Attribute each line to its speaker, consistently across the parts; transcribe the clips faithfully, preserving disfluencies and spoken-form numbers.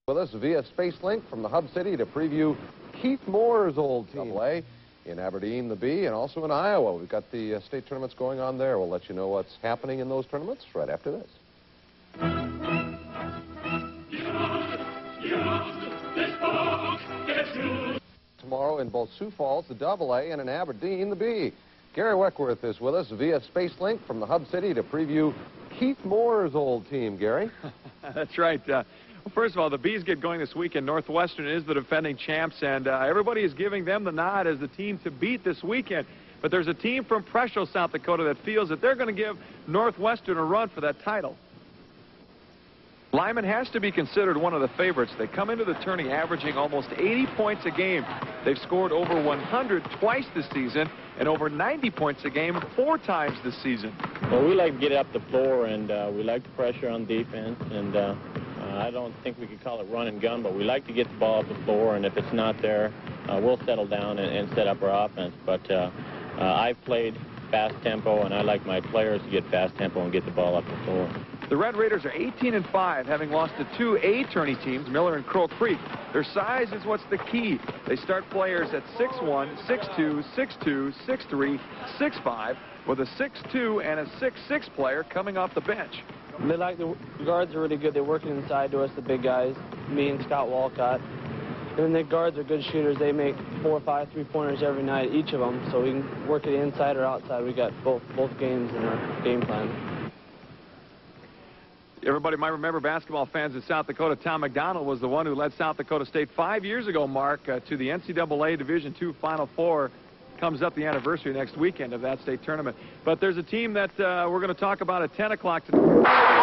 Speaker 1: With us via Spacelink from the Hub City to preview Keith Moore's old team. Double A in Aberdeen, the B, and also in Iowa. We've got the uh, state tournaments going on there. We'll let you know what's happening in those tournaments right after this. Tomorrow in both Sioux Falls, the Double A, and in Aberdeen, the B. Gary Weckworth is with us via Spacelink from the Hub City to preview Keith Moore's old team. Gary?
Speaker 2: That's right. Uh, well, first of all, the Bees get going this weekend. Northwestern is the defending champs, and uh, everybody is giving them the nod as the team to beat this weekend. But there's a team from Presho, South Dakota, that feels that they're going to give Northwestern a run for that title. Lyman has to be considered one of the favorites. They come into the tourney averaging almost eighty points a game. They've scored over one hundred twice this season and over ninety points a game four times this season.
Speaker 3: Well, we like to get it up the floor, and uh, we like the pressure on defense. And uh, uh, I don't think we could call it run and gun, but we like to get the ball up the floor. And if it's not there, uh, we'll settle down and, and set up our offense. But uh, uh, I've played fast tempo, and I like my players to get fast tempo and get the ball up the floor.
Speaker 2: The Red Raiders are eighteen and five, having lost to two A tourney teams, Miller and Crow Creek. Their size is what's the key. They start players at six one, six two, six two, six three, six five, with a six two and a six six player coming off the bench.
Speaker 4: They like the guards are really good. They're working inside to us, the big guys, me and Scott Walcott. And the guards are good shooters. They make four or five three-pointers every night, each of them, so we can work it inside or outside. We got both both games in our game plan.
Speaker 2: Everybody might remember, basketball fans in South Dakota, Tom McDonald was the one who led South Dakota State five years ago, Mark, uh, to the N C double A Division two Final Four. Comes up the anniversary next weekend of that state tournament. But there's a team that uh, we're going to talk about at ten o'clock tonight.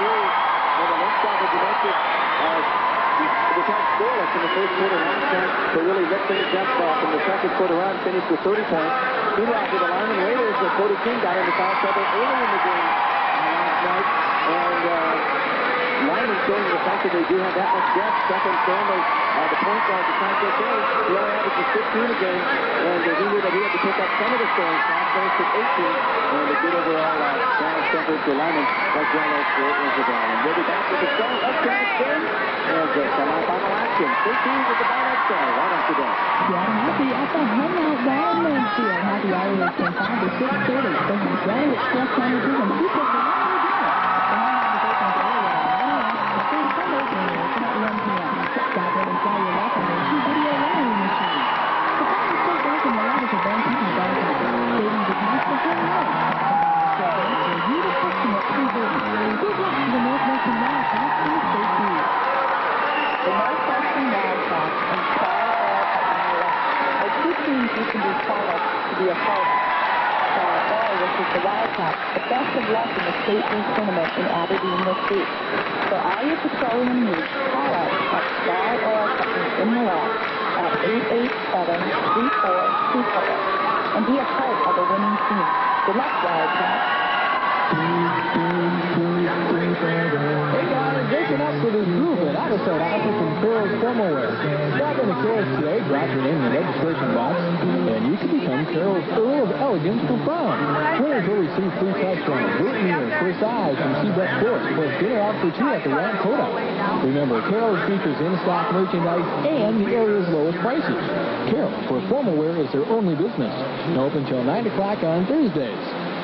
Speaker 5: And the Linscott, as you mentioned, uh, was held scoreless in the first quarter. One chance to really lift things up uh, from the second quarter on, finished with thirty points. Meanwhile, for the Lyman Raiders, uh, Cody King got into foul trouble early in the game uh, last night. And uh, Lyman showing the fact that they do have that much depth. Stephen Stanley, uh, the point guard, the Contact Bay, he only averages fifteen a game. And uh, he knew that he had to pick up some of the scoring. Fast finished at eighteen. And a good overall uh, balance effort for Lyman as well as for Isabel. And we'll be back with the start of tonight's game. As uh, semi-final action. thirteen with the Barnett Center right after that.
Speaker 6: Seattle Happy at the Home Out Bar in Mansfield. Happy hour is from five to six thirty. Business well, express sandwiches, and people for one dinner. The Home Out is open daily at nine a m and Sunday mornings at one p m Stop in and fly your luck on their two video lottery machines. The Family State Bank and the largest of banks in Barnett. Savings accounts for home loans. State Bank for you to customer pre-voting. Good luck to the Northwestern Wildcats and the State Bees.
Speaker 7: The Northwestern Wildcats and Star Oil Iowa are two teams you can be proud of to be a part of. Star Oil, which is the Wildcats, the best of luck in the State League Tournament in Aberdeen this week. For all your petroleum needs, call us at Star Oil Company in Milwaukee at eight eight seven, three four two four and be a part of a winning team. Good luck, Wildcats.
Speaker 8: Hey guys, listen up for this group at Out-of-Sight Outfits and Carol's Thermalware. Stop into Carol's today, drop your name in the registration box, and you can become Carol's Earl of Elegance for prom. Winners will receive free touchdowns, boot mirrors, for size from Seabrook Sports, plus dinner out for two at the Ramp Kodak. Remember, Carol's features in-stock merchandise and the area's lowest prices. Carol's, where formal wear is their only business. And open till nine o'clock on Thursdays.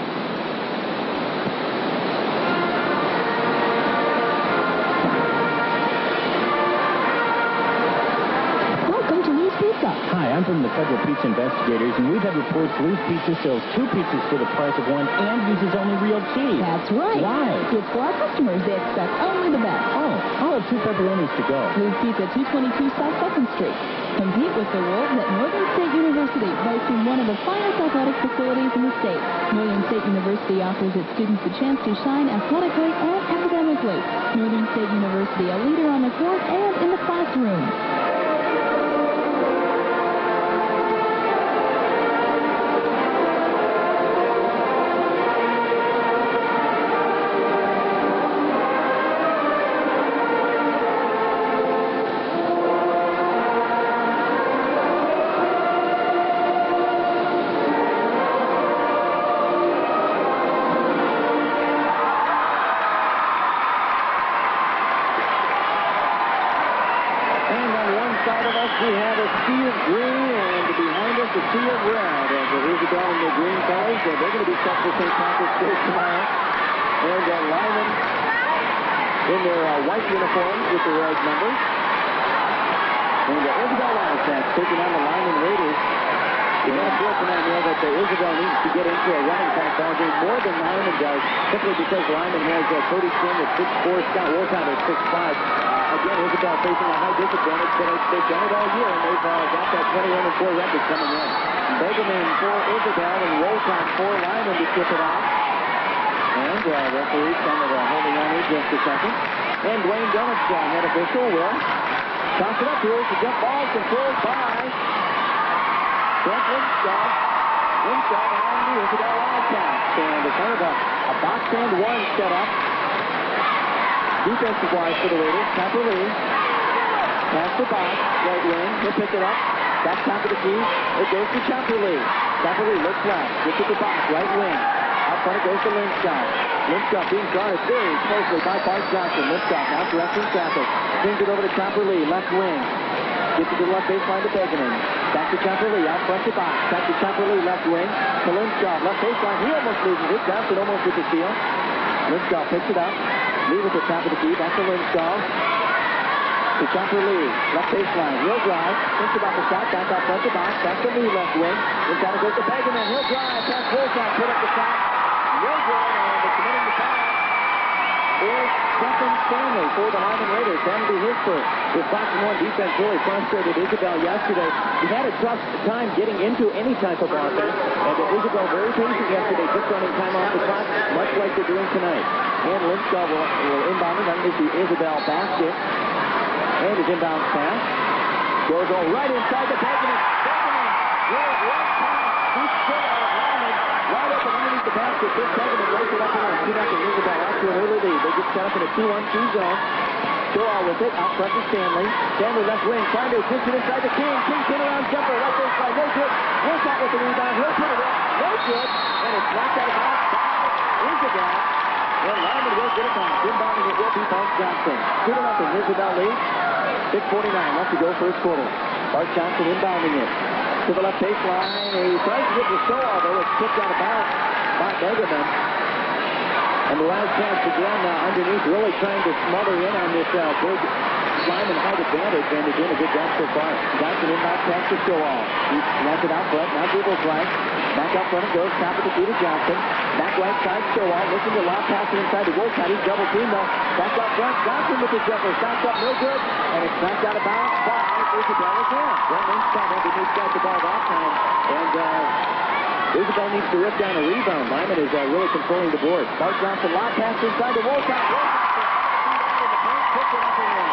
Speaker 9: Hi, I'm from the Federal Pizza Investigators, and we've had reports Lou's Pizza sells two pizzas for the price of one and uses only real cheese.
Speaker 6: That's right.
Speaker 9: Why?
Speaker 6: It's for our customers. They expect only the best.
Speaker 9: Oh, I'll have two pepperonis to go.
Speaker 6: Lou's Pizza, two twenty-two South second Street. Compete with the Wolves at Northern State University, boasting one of the finest athletic facilities in the state. Northern State University offers its students a chance to shine athletically and academically. Northern State University, a leader on the court and in the classroom.
Speaker 5: We have a sea of green, and behind us a sea of red. As the Isabel in the green colors, they're going to be set for Saint Patrick's Day tomorrow. And uh, Lyman in their uh, white uniforms with the red numbers. And the Isabel Wildcats taking on the Lyman Raiders. You got to feel for now, Neil, that the Isabel needs to get into a running kind of ball game more than Lyman does, simply because Lyman has uh, Cody King at six four, Scott Wolcott at six five. Again, Isabel facing a high disadvantage, but they've done it all year, and they've uh, got that twenty-one and four record coming in. Begerman for Isabel, and Wolcott for Lyman to tip it off. And uh, referee kind of uh, holding on here just a second. And Dwayne Dennis, uh, head official, will toss it up here. It's a jump ball controlled by Brent Linscott. Linscott on the Isabel Wildcats. And it's kind of a, a box and one set up. Defensive wise for the Raiders. Tapper Lee. Pass the box. Right wing. He'll pick it up. Back top of the key. It goes to Tapper Lee. Tapper Lee looks left. Gets to the box. Right wing. Out front it goes to Linscott. Linscott being guarded very closely by Bart Johnson. Linscott now directing traffic. Swings it over to Tapper Lee. Left wing. Gets it to the left baseline to Begerman. Back to Tapper Lee. Out front to box. Back to Tapper Lee. Left wing. To Linscott. Left baseline. He almost loses it. Johnson almost with the steal. Linscott picks it up. Leave at the top of the key. Back to Linscott. To Tapper Lee. Left baseline. He'll drive. Thinks about the shot. Back out front to box. Back to Lee. Left wing. Linscott goes to Begerman. He'll drive. Pass Wolcott. Put up the shot. No good. And it's committing the foul. Is Stephen Stanley for the Lyman Raiders. That'll be his first. His boxing one defense really frustrated Isabel yesterday. He had a tough time getting into any type of offense. And Isabel very patient yesterday, just running time off the clock, much like they're doing tonight. And Lindskog will, will inbound it underneath the Isabel basket. And his inbound pass goes all right inside the basket. Rolls right past. He's still out of Lyman. Right up and underneath the basket. Chris Tegeman lays it up and in. two nothing Isabel out to an early lead. They get set up in a two one two zone. Stoll with it. Out front to Stanley. Stanley left wing. Trying to adjust it inside the King. King pin around jumper. Right baseline. No good. Wilcott with the rebound. He'll put it in. No good. And it's knocked out of bounds by Isabel. Well, Lyman will get it back. Inbounding it will be Bart Johnson. two to nothing Isabel lead. six forty-nine left to go first quarter. Bart Johnson inbounding it. To the left baseline. He tries to get the show, although it's tipped out of bounds by Begeman. And the last chance again now underneath, really trying to smother in on this uh, big Lyman height advantage, and they're doing a good job so far. Johnson inbound pass to Stowall. He left it out front. Now dribbles right. Back up front it goes. Top of the key to Johnson. Back right side Stowall. Looking to lob pass it inside to Wilcott. He's double team though. Back up front. Johnson with the jumper. Shots up no good. And it's knocked out of bounds by Isabel again. Well, Lindskog underneath got the ball that time. And uh, Isabel needs to rip down a rebound. Lyman is uh, really controlling the board. Bart Johnson lob pass inside to Wilcott. Wilcott puts it up and in.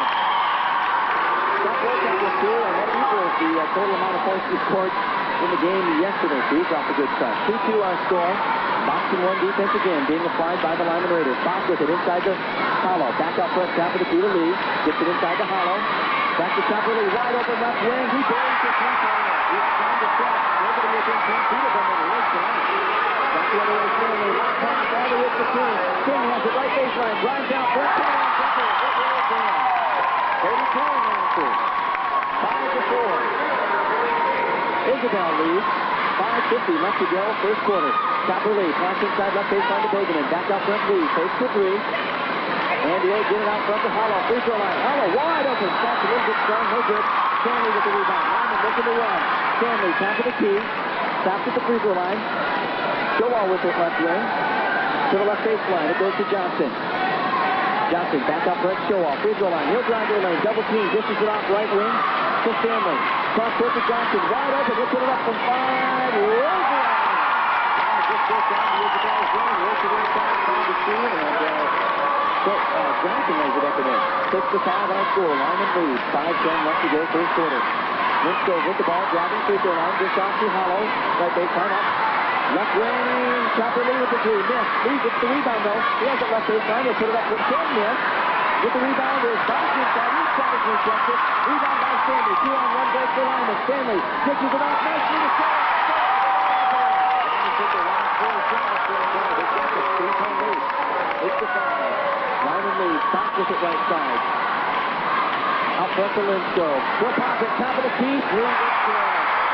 Speaker 5: Scott Wilcott with two, and that equals the uh, total amount of points he scored in the game yesterday. So he's off a good start. two two our score. Boxing one defense again being applied by the Lyman Raiders. Fox with it inside the Hollow. Back up front, top of the key to Lee. Gets it inside the Hollow. Back to top of Lee. Wide open left wing. He buries the three-pointer. He's trying to set. Nobody within ten feet of him, and he is tonight. Back the other way, Stanley. Left pass all the way to the King. King has the right baseline. Drives out front. Put it on jumper. It rolls in. thirty-two and after. five to four. Isabel leads. five fifty left to go. First quarter. Chopper Lee. Pass inside left baseline to Begeman. Back out front Lee. Takes the three. And the eight get it out front to Hollow. Free throw line. Hollow wide open. Stops a little bit strong. No good. Stanley with the rebound. Lyman looking to run. Stanley top of the key. Stops at the free throw line. Stowall with it left wing. To the left baseline. It goes to Johnson. Johnson back up front. Stowall. Free throw line. He'll drive to the lane. Double team. Dishes it off right wing to Stanley. Cross court to Johnson. Wide open. He'll put it up from five. Rolls it out. Just goes down to Isabel's zone. Rolls it inside. Found the screen. And uh, so, uh, Johnson lays it up and in. six to five on score. Lyman leads. five ten left to go first quarter. Lindskog with the ball. Driving free throw line. Just off to Hollow. Right baseline up. Left wing. Chopper Lee with the three. Miss. Lee gets the rebound though. He has it left baseline. He'll put it up with ten. Miss. With the rebound is Box inside. His shot is rejected. Rebound by Stanley. Two on one break for Lyman. Stanley pitches it off nicely to Stanley. Took the last four shots for the ball. They got the three-point lead. It's the five. Lyman leads. Box with it right side. Out front to Lindskog. Will pop it. Top of the key. Three good score.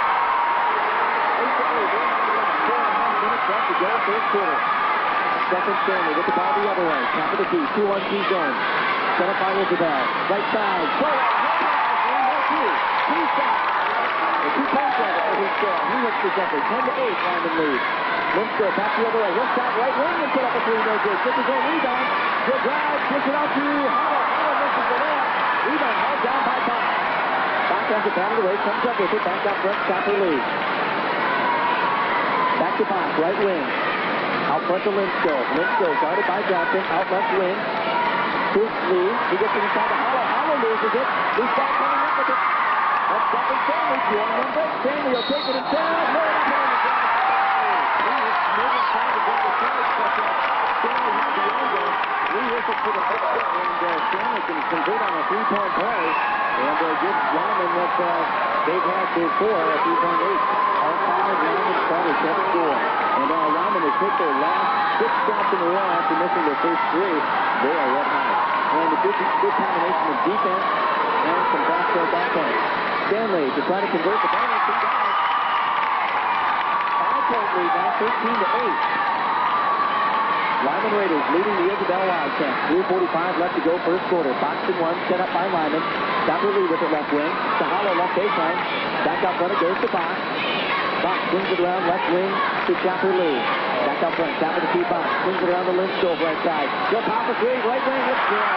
Speaker 5: Eight to eight. Four and a half minutes left to go first quarter. Stephen Stanley with the ball the other way. Top of the key. two one two zone. Set up by Isabel. Right side. Go. No two. Two shots. The two points on it for his score. He hits the jumper. ten to eight. Lyman leads. Lindskog back the other way. He'll shot right wing and put up a three. No good. Gets his own rebound. He'll drive. Push it out to Hollow. Hollow misses the layup. Rebound held down by Box. Box has it down the way. Comes up with it. Back out front. Chopper Lee. Back to Box. Right wing. Out front to Lindskog. Lindskog guarded by Johnson. Out left wing. To Lee. He gets it inside the Hollow. Hollow loses it. He's back coming up with it. That's Stephen Stanley. Two on one break. Stanley will take it inside. No, it's not. Moving trying to go to the side. Stanley has the angle. Lee hits it to the basket. And uh, Stanley can convert on a three-point play. And uh, gives Lyman what uh, they've had before, a three-point eight. All five Lyman started seven four. And uh, Lyman has hit their last six shots in a row after missing their first three. They are red hot. And a good, good combination of defense and some backcourt offense. Stanley to try to convert the ball. Five-point lead now, thirteen to eight. Lyman Raiders leading the Isabel Wildcats. three forty-five left to go first quarter. Box and one set up by Lyman. Chopper Lee with it left wing. To Hollow left baseline. Back out front it goes to Box. Box swings it around left wing to Chopper Lee. Back out front, top of the key Box. Swings it around the Lindskog right side. He'll pop a three, right wing, it's good.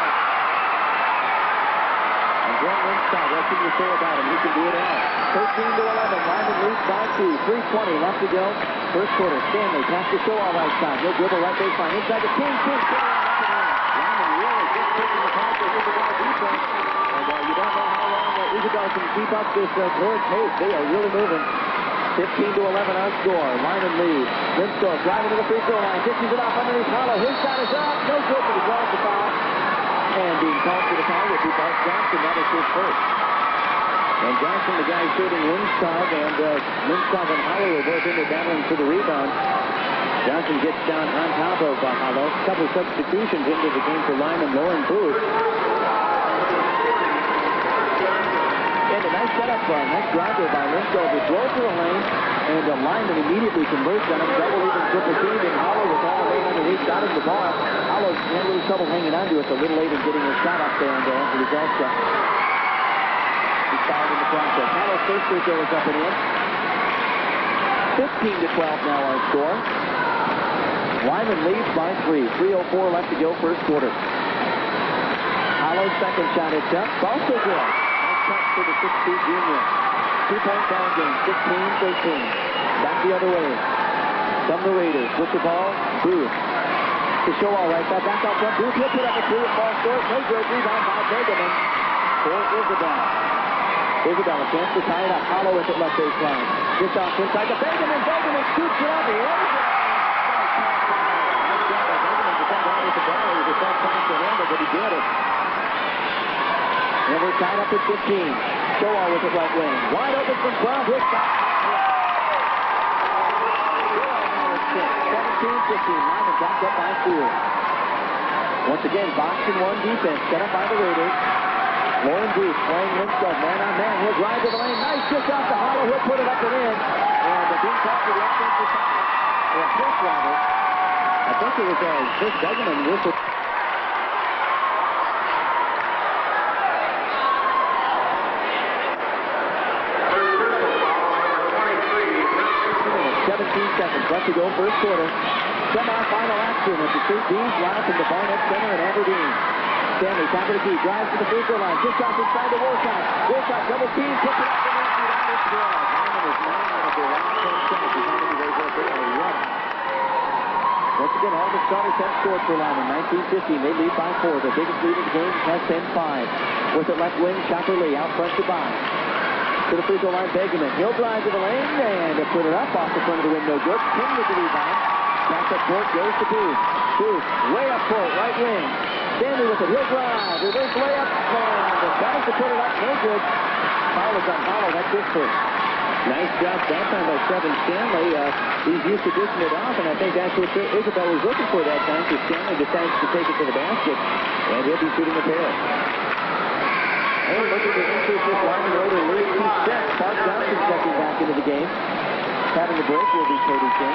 Speaker 5: say about him. He can do it all. thirteen to eleven. Lyman leads by two. three twenty left to go. First quarter. Stanley pass to show all right side. He'll dribble right baseline. Inside the King. King. Lyman really just taking the pass to Isabel defense. And uh, you don't know how long uh, Isabel can keep up this uh, North pace. They are really moving. fifteen to eleven on score. Lyman leads. Linsco driving to the free throw line. Dishes it off underneath Hollow. His shot is up. No good, but he draws the foul. And being called for the foul will be Bart Johnson. That is his first. And Johnson, the guy shooting Linskov, and uh, Linskov and Hollow are both in there battling for the rebound. Johnson gets down on top of uh, Hollow. A couple substitutions into the game for Lyman. Lauren Booth. And a nice setup, uh, nice drive there by Linskov. They throw to the lane, and uh, Lyman immediately converts on him. Double even triple team, and Hollow with all eight underneath, got him the ball. Hollow had a little trouble hanging on to it. A little late in getting his shot up there, and uh, the result, uh, he's fouled in the process. Hollow's first free throw is up and in. fifteen to twelve now on score. Lyman leads by three. three oh four left to go, first quarter. Hollow's second shot is up. Also good. Nice touch for the six two junior. Two-point ball game, fifteen thirteen. Back the other way. From the Raiders with the ball, Booth. To show all right, that back out front. Booth, he'll put up a three and ball short. No good. Rebound by Begeman for Isabel. Isabel, a chance to tie it up. Hollow at the left baseline. Just off inside to Begeman. Begeman shoots it off. He lays it. But he did it. And we're tied up at fifteen. Showall with the right wing. Wide open from front. His shot. seventeen fifteen. Lyman backed up by two. Once again, box and one defense set up by the Raiders. Lauren Booth playing Linskov man on man. He'll drive to the lane. Nice kick off the Hollow. He'll put it up and in. And the being called for the offensive foul. Or first rather. I think it was uh, Chris Begeman whistled. seventeen seconds left to go, first quarter. Semi-final action at the Saint Dean's Lounge from the Barnett Center in Aberdeen. Stanley, top of the key, drives to the free throw line, just off inside the Wolcott. Wolcott double team, puts it up and in, shoot out this draw. Lyman is nine out of the last ten seconds. He's on the way there on a run. Once again, all the starters have scored for Lyman. nineteen fifteen, they lead by four. The biggest lead in the game has ten five. With the left wing, Chopper Lee out front to buy. To the free throw line, Begeman. He'll drive to the lane and to put it up off the front of the rim. No good. King with the rebound. Back up court goes to Booth. Booth way up court, right wing. Stanley with it. He'll drive. Reverse layup. And tries to put it up. No good. Foul is on Hollow. That's his first. Nice job that time by Kevin Stanley. Uh, he's used to dishing it off, and I think that's what Isabel was looking for that time. So Stanley decides to take it to the basket, and he'll be shooting a pair. And look at the increase this Lyman Raider lead two sets. Bart Johnson checking back into the game. Having the break will be Cody King.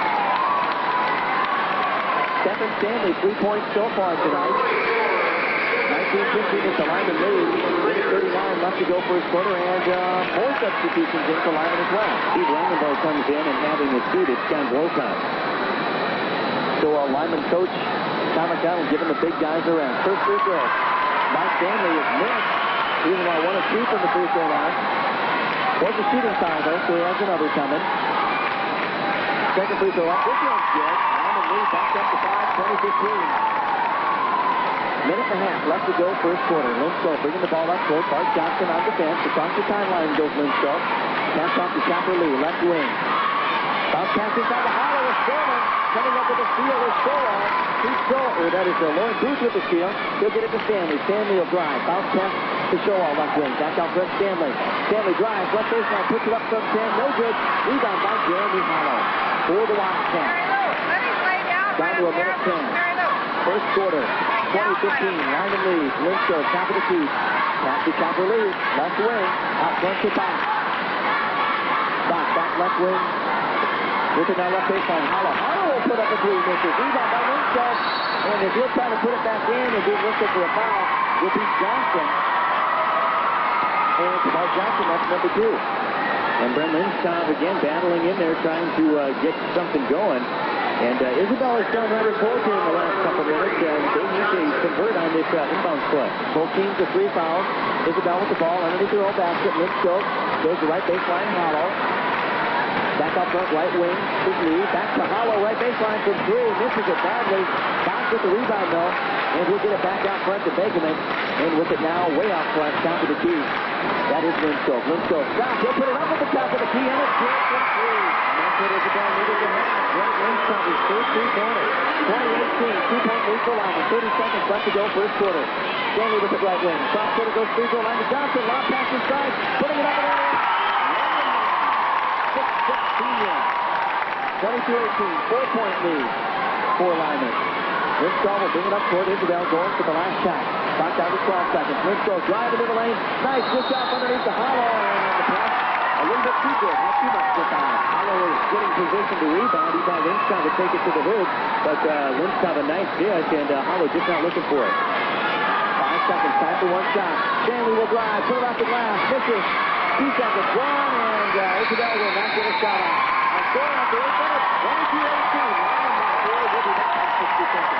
Speaker 5: Stephen Stanley, three points so far tonight. nineteen fifteen is the Lyman lead. thirty-nine left to go first quarter, and uh, more substitutions in for Lyman as well. Steve Langenberg comes in and having his seat at John Wolcott. So uh, Lyman coach Tom McDonald giving the big guys around. First free throw. Mike Stanley is missed. Even though one of two from the free throw line. Was a shooting foul though, so he has another coming. Second free throw up. This one's good. Lyman lead back up to five, twenty fifteen. Minute and a half left to go, first quarter. Linsco bringing the ball up court. Bart Johnson on defense. Across the timeline goes Linsco. Pass off to Chopper Lee, left wing. Bounce pass inside the Hollow is Sherman. Coming up with a steal is Showall. He's Showall, or that is uh, Lauren Booth with the steal. He'll get it to Stanley. Stanley will drive. Bounce pass to Showall, left wing. Back out front, Stanley. Stanley drives, left baseline, puts it up from ten. No good. Rebound by Jeremy Hollow. For the Wildcats. Down to a minute ten. First quarter, twenty fifteen. Lyman leads. Linsco, top of the key. Pass to Chopper Lee. Left wing. Out front to Bach. Bach, back left wing. With it now left baseline. Hollow. Hollow will put up a three. Misses. Rebound by Linsco. And if he'll try to put it back in and be listed for a foul, will be Johnson. And Bart Johnson, that's number two. And Brent Linskov again battling in there, trying to uh, get something going. And uh, Isabel has done rather poorly in the last couple minutes, and they need to convert on this uh, inbound play. Both teams are three fouls. Isabel with the ball underneath their own basket. Linsco goes to right baseline, Hollow. Back up front, right wing, is Lee. Back to Hollow, right baseline from three. Misses it badly. Bounce with the rebound, though. And he'll get it back out front to Begeman. And with it now, way out front, down to the key. That is Linsco. Linsco stops. He'll put it up at the top of the key, and it's good from three. Manfred Isabel needed to have. Brent Linsco, his first three-pointer. twenty eighteen, two-point lead for Lyman. thirty seconds left to go, first quarter. Stanley with the right wing. Cross quarter goes free throw line to Johnson. Lob pass inside. Putting it up in the air. six sixteen. twenty-two eighteen, four-point lead for Lyman. Linsco will bring it up toward Isabel, going for the last shot. Clock down to twelve seconds. Linsco drive to the middle lane. Nice switch off underneath the Hollow. And the pass a little bit too good. Not too much good on. Hollow is getting position to rebound. He thought Linsco would take it to the hoop. But uh, Linsco a nice dish, and uh, Hollow just not looking for it. Five seconds. Time for one shot. Stanley will drive. Put it off the glass. Misses. Two seconds. One. And uh, Isabel will not get a shot off. And score after eight minutes. twenty-two eighteen. Lyman by four. We'll be back in sixty seconds.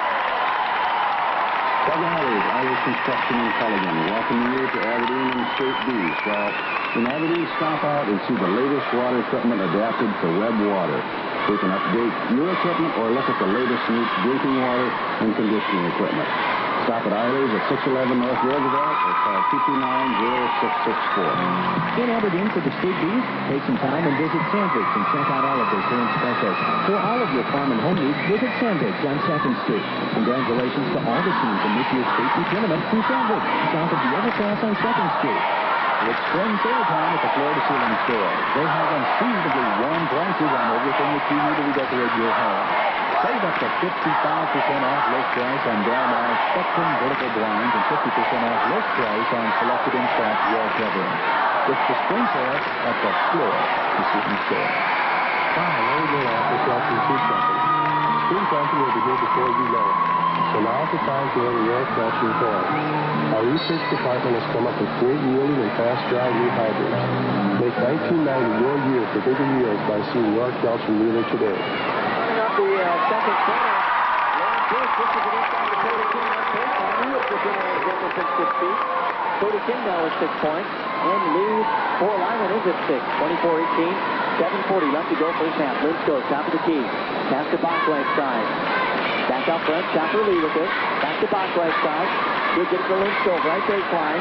Speaker 10: Doug Allers, Irish Construction in Culligan, welcoming you to Aberdeen and State Bees. Well, in Aberdeen, stop out and see the latest water equipment adapted for web water. We can update your equipment or look at the latest new drinking water and conditioning equipment. Stop at Eilers at six eleven North Roosevelt or call two two nine, zero six six four.
Speaker 8: In Aberdeen for the State Bees, take some time and visit Sandvigs and check out all of their current specials. For all of your farm and home needs, visit Sandvigs on second Street. Congratulations to all the teams in this year's State Bee Tournament from Sandvigs, south of the Evercross on second Street. It's spring sale time at the Floor to Ceiling Store. They have unseasonably warm prices on everything that you need to redecorate your home. Save up to fifty-five percent off list price on Delmar's Spectrum vertical blinds and fifty percent off list price on selected installed wall covering. It's the spring sale at the Floor to Ceiling Store.
Speaker 11: Hi, Larry Gillette with Shelton Food Company. Spring Company will be here before you know it. So now's the time to order your collection toy. Our research department has come up with great yielding and fast-dry new hybrids. Make nineteen ninety your year for bigger yields by seeing your Kelson dealer today.
Speaker 5: The uh, second corner. Lauren Pierce pushes it inside to Cody King. That's Lee is within Jefferson six feet. Cody King now with six points. And lead for Lyman is at six. twenty-four eighteen. seven forty left to go first half. Linsco, top of the key. Pass to box right side. Back up front. Chopper Lee with it. Back to box right side. He'll get it to Linsco. Right baseline.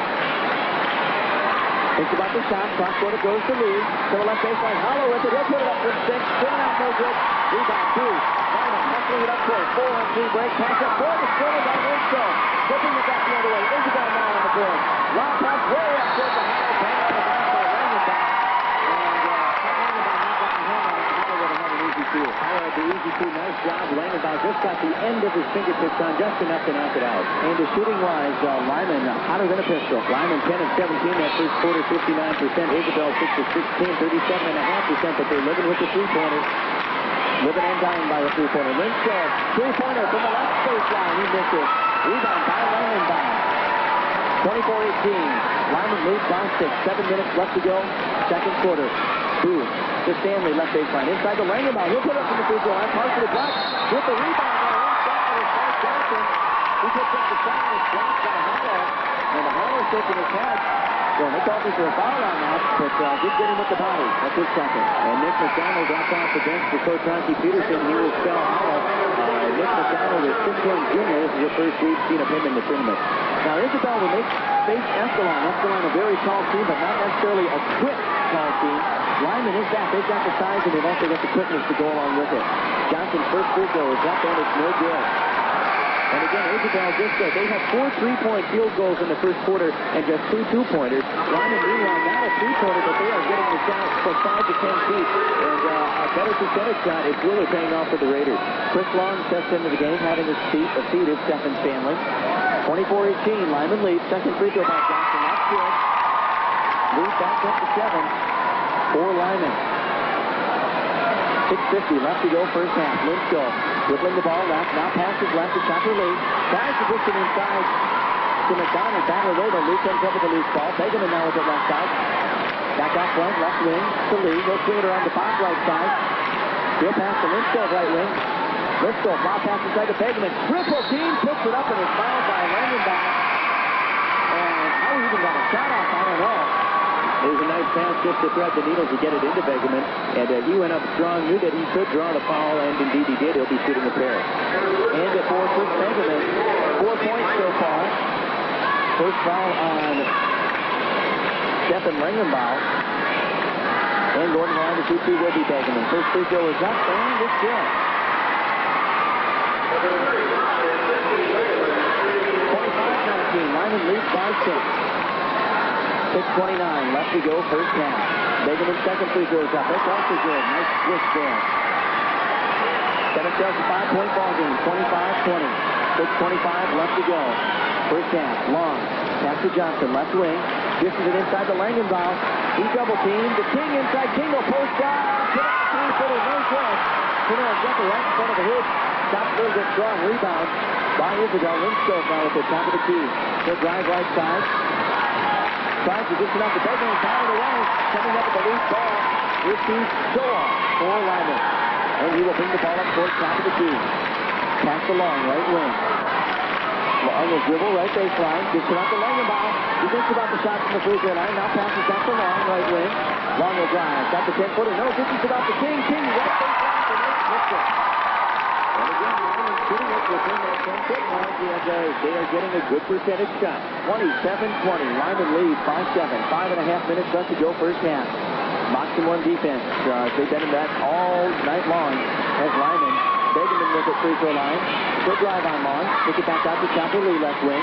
Speaker 5: Thinks about the shot. Cross quarter goes to Lee. To the left baseline. Hollow with it. He'll put it up from six. Spinning out no good. Rebound two. Lyman hustling it up court. Four on three break. Pass up for the corner by Linsco. Flipping it back the other way. Isabel now on the board. Long pass way up towards the Hollow. Bang on the back for Lyman back. And uh, Lyman not gotten home on it. Hollow would have had an easy two. Hollow had the easy two. Nice job. Lyman just got the end of his fingertips on just enough to knock it out. And the shooting wise, uh, Lyman uh, hotter than a pistol. Lyman ten and seventeen that first quarter, fifty-nine percent. Isabel six of sixteen, thirty-seven point five percent, but they're living with the three-pointers. Living and dying by the three-pointer. Linsco, three-pointer from the left baseline. He misses. Rebound by Lyman by twenty-four eighteen. Lyman leads down six. Seven minutes left to go. Second quarter. Two to Stanley, left baseline. Inside the lane about. He'll put up from the free throw line. Partially blocked with the rebound there. Inside is Mike Johnson. He puts up the shot and it's blocked by Hollow. And the Hollow shaking his head. Well, they called me for a foul on that, but uh, did get him with the body. That's his second. And Nick McDonald dropped off the bench for Coach Ronkie Peterson. He will spell Hollow. Uh, Nick McDonald is six one junior. This is the first we've seen of him in the tournament. Now, Isabel will make face Escalon. Escalon a very tall team, but not necessarily a quick tall team. Lyman is back. They've got the size, and they've also got the quickness to go along with it. Johnson's first free throw is up, and it's no good. And again, Isabel just said they had four three-point field goals in the first quarter and just two two-pointers. Lyman, meanwhile, not a three-pointer, but they are getting the shot from five to ten feet. And uh, a better percentage shot is really paying off for the Raiders. Chris Long steps into the game, having his feet. A feet is Stephen Stanley. twenty-four eighteen, Lyman leads. Second free throw by Johnson. That's good. Lead back up to seven for Lyman. six fifty left to go first half. Linsco dribbling the ball left. Now passes left to Chopper Lee. Tries to push it inside to McDonald. Battle over. Lee comes up with a loose ball. Begeman now with it left side. Back out front. Left wing to Lee. He'll clear it around the box right side. He'll pass to Linscove, right wing. Linscove, ball pass inside to Begeman. Triple team, picks it up and is fouled by Langenbach. And how he even got a shot off, I don't know. It was a nice pass just to thread the needle to get it into Begeman. And uh, he went up strong, knew that he could draw the foul, and indeed he did. He'll be shooting a pair. And at four for Begeman. Four points so far. First foul on Stefan Langenbach. And going line to shoot two will be Begeman. First free throw is up, and it's good. twenty-five nineteen. Lyman leads by six. six twenty-nine left to go, first half. Begeman's second free throw is up. That's also good. Nice switch there. Set themselves a five-point ball game, twenty-five twenty. six twenty-five left to go. First half, long. Pass to Johnson, left wing. Dishes it inside the Langenbach. He double teamed. The King inside. King will post up. Put up the three-footer, no good. Center of Jumper right in front of the hoop. Top goes a strong rebound by Isabel. Linscove now at the top of the key. He'll drive right side. Tries to dish it out to Begeman. Fouled away. Coming up with the loose ball. Receives Shoah for Lyman. And he will bring the ball up towards top of the key. Pass along, right wing. On the dribble, right baseline. Gets it out to Langenbach. He thinks about the shot from the free throw line. Now passes back to Long, right wing. Long will drive. Got the ten-footer. No, this is about the King. King, right baseline for Nate Mitchell. And again, Lyman shooting it within that ten-foot line. And uh, they are getting a good percentage shot. twenty-seven twenty. Lyman leads by seven. Five and a half minutes left to go first half. Box and one defense. Uh, they've been in that all night long as Lyman. Begeman with the free throw line. Good drive on Long. Pick it back out to Chopper Lee, left wing.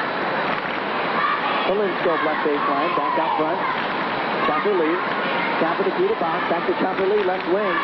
Speaker 5: Linscove left baseline. Back out front. Chopper Lee. Top of the key to box. Back to Chopper Lee, left wing.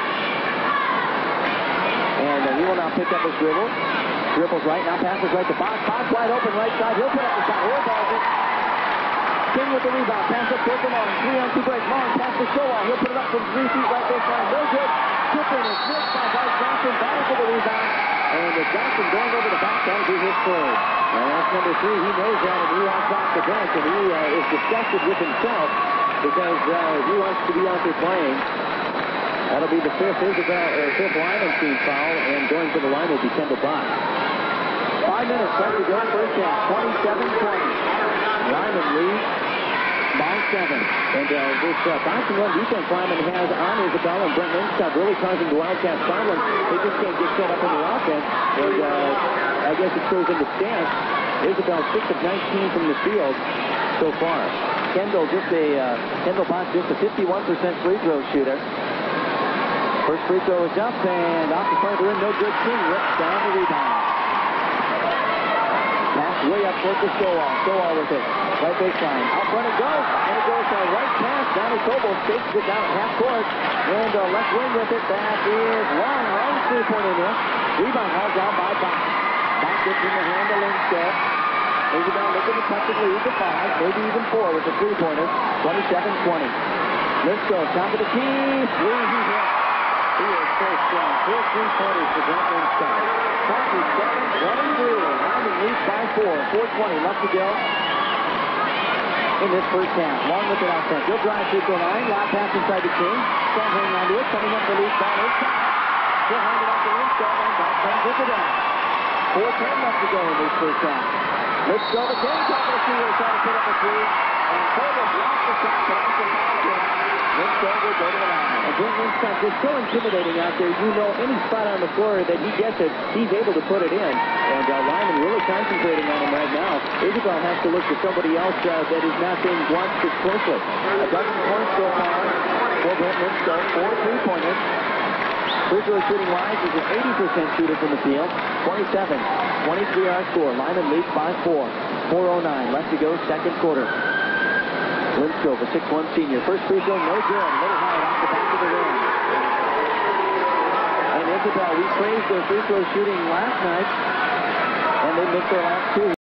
Speaker 5: And uh, he will now pick up his dribble. Dribbles right. Now passes right to box. Box wide open right side. He'll put up the shot. He'll ball it. King with the rebound. Pass up towards the Long. Three on two break. Long pass to Shoah. He'll put it up from three feet right baseline. No good. Tipping is missed by Bart Johnson. Battle for the rebound. And with Johnson going over the back, that'll be his third. And that's number three. He knows that, and he wants off the bench, and he uh, is disgusted with himself because uh, he wants to be out there playing. That'll be the fifth Isabel, or fifth Lyman team foul, and going to the line will be Kendall Box. Five minutes left to go first half. twenty-seven twenty. Lyman leads by seven. And uh, this uh, boxing one defense Lyman has on Isabel and Brent Linscove really causing the Wildcats problems. They just can't get set up in the offense. And uh, I guess it shows in the stats. Isabel six of nineteen from the field so far. Kendall just a uh, Kendall Box just a fifty-one percent free throw shooter. First free throw is up and off the front of the rim. No good. King rips down the rebound. Pass way up towards the Shoah. Shoah with it. Right baseline. Out front it goes. And it goes to a right pass. Donnie Coble takes it down at half court. And uh, left wing with it. That is Long. Long three-point in there. Rebound hauled down by Box. Box gets in the hand of Linscove. Isabel looking to touch and lead to five. Maybe even four with the three-pointer. twenty-seven twenty. Linscove top of the key. Three he hit. He is so strong. Four three-pointers for Brent Linscove. twenty-seven twenty-three. Lyman leads by four. four twenty left to go in this first half. Long with it out front. He'll drive through the line. Lob pass inside the King. Can't hang on to it. Coming up the lead ball inside. He'll hand it off to Linscove and Box comes with it down. four ten left to go in this first half. Let's go again. Top of the key. He'll try to put up a three. And Coble blocks the shot. But also Linscove will go to the line. Again, Linscove is so intimidating out there. You know any spot on the floor that he gets it, he's able to put it in. And uh, Lyman really concentrating on him right now. Isabel has to look for somebody else uh, that is not being watched as closely. A dozen points so far for Brent Linscove. Four three-pointers. Free throw shooting wise is an eighty percent shooter from the field. twenty-seven twenty-three our score. Lyman leads by four. four oh nine left to go, second quarter. Linscove, a six one senior. First free throw, no good. A little high off the back of the rim. And Isabel, we praised their free throw shooting last night, and they missed their last two.